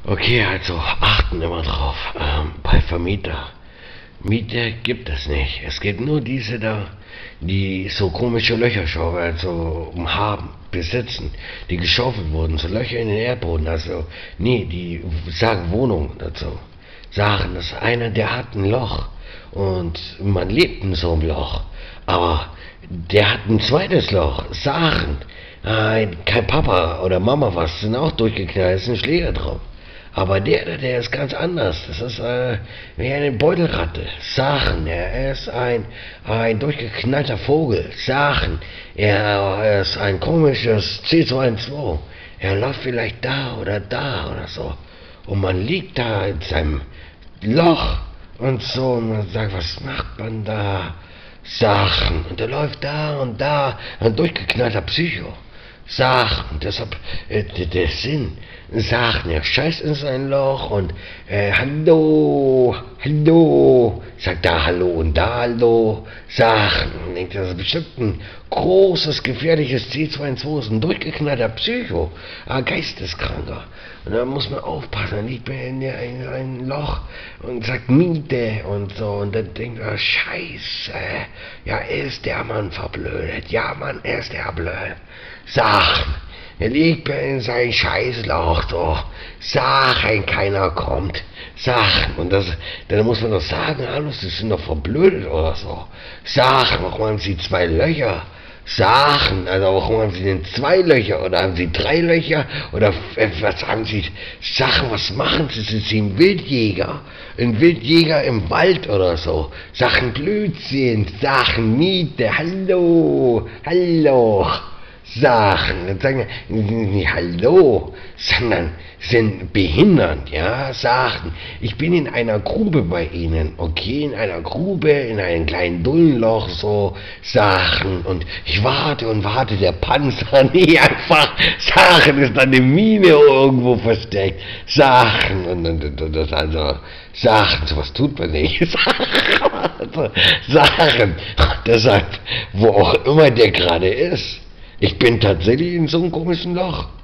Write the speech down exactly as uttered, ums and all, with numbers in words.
Okay, also achten immer drauf. Ähm, bei Vermieter. Miete gibt es nicht. Es gibt nur diese da, die so komische Löcher schaufeln, also haben, besitzen, die geschaufelt wurden, so Löcher in den Erdboden. Also, nee, die sagen Wohnung dazu. Sagen, dass einer, der hat ein Loch und man lebt in so einem Loch. Aber der hat ein zweites Loch. Sagen, äh, kein Papa oder Mama was, sind auch durchgeknallt, ist ein Schläger drauf. Aber der, der ist ganz anders. Das ist äh, wie eine Beutelratte. Sachen, er ist ein, ein durchgeknallter Vogel. Sachen, er ist ein komisches C zwei zwei. Er läuft vielleicht da oder da oder so. Und man liegt da in seinem Loch und so und man sagt, was macht man da? Sachen. Und er läuft da und da, ein durchgeknallter Psycho. Sachen, deshalb äh, der Sinn. Sachen, er scheißt in sein Loch und äh, hallo, hallo, sagt da hallo und da hallo, Sachen. Denkt, das ist bestimmt ein großes, gefährliches C zwei zwei, ist ein durchgeknallter Psycho, ein Geisteskranker. Und da muss man aufpassen, dann liegt man in ein, ein Loch und sagt Miete und so. Und dann denkt man, scheiße, ja, ist der Mann verblödet. Ja, Mann, ist der blöd. Sachen. Er liegt in sein Scheißloch, so. Sachen, keiner kommt. Sachen. Und das, dann muss man doch sagen, hallo, Sie sind doch verblödet oder so. Sachen, warum haben Sie zwei Löcher? Sachen, also warum haben Sie denn zwei Löcher? Oder haben Sie drei Löcher? Oder was haben Sie? Sachen, was machen Sie? Sind Sie ein Wildjäger? Ein Wildjäger im Wald oder so? Sachen Blödsinn, Sachen Miete, hallo, hallo. Sachen, dann sagen wir nicht hallo, sondern sind behindert, ja, Sachen. Ich bin in einer Grube bei Ihnen, okay, in einer Grube, in einem kleinen Dullenloch, so, Sachen. Und ich warte und warte, der Panzer, nee, einfach, Sachen, ist dann eine Mine irgendwo versteckt, Sachen. Und, und, und das also, Sachen, sowas tut man nicht, Sachen, Sachen. Deshalb, wo auch immer der gerade ist. Ich bin tatsächlich in so einem komischen Loch.